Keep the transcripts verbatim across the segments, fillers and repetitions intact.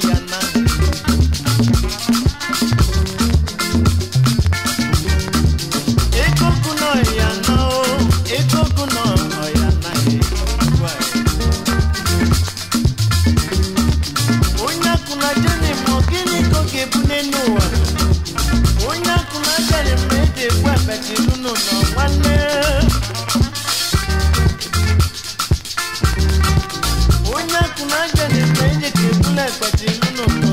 yana. Ego kuno yana o, ego kuno yana e. Onya kuna jeni mogini koke bunenua. Onya kuna jeni mede kwa beti nuno no wane. Onya kuna jeni mede ke bule beti nuno no.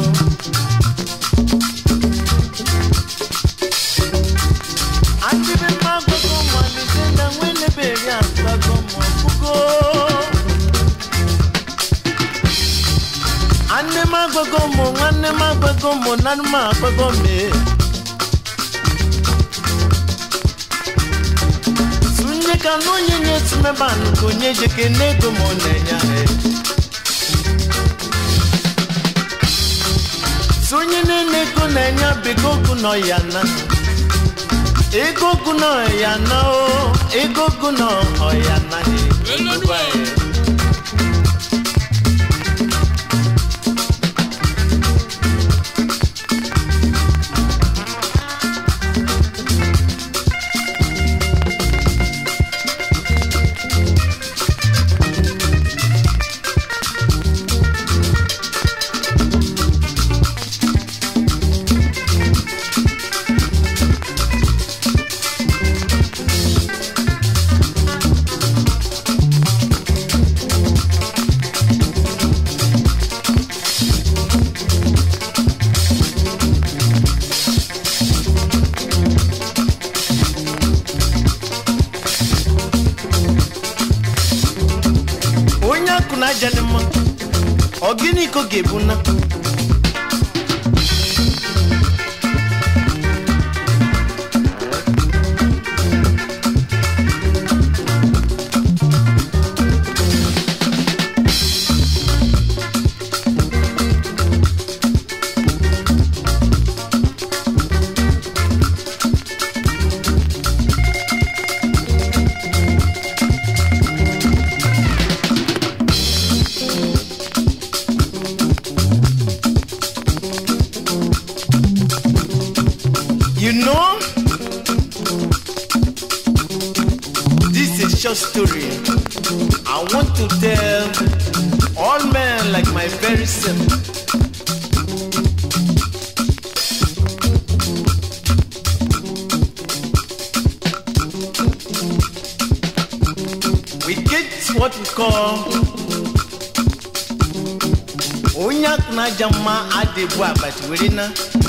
Atibe mago komo alizenda mwene beri anta komo kugo. Ane mago komo, ane mago komo, nane mago komo. Sunye kanonye nye sume banu konye jeke nego monenya he. Sunye ne nego nenya bego kuno yana. Ego kuno yana o, ego kuno yana he. Uwae. Janima ogini ko gebuna story I want to tell all men like my very self. We get what we call Onyak na jama adebua but werina.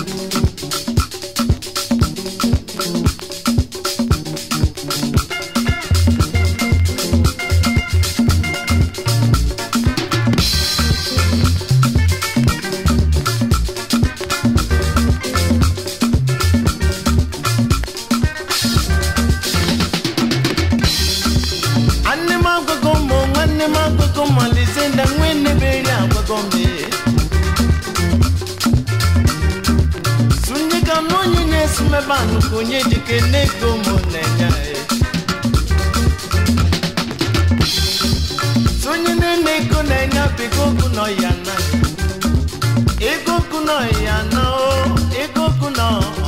Banu konye jike nego monenya e. Sonye ne nego nenya bego kuno yana. Ego kuno yana o, ego kuno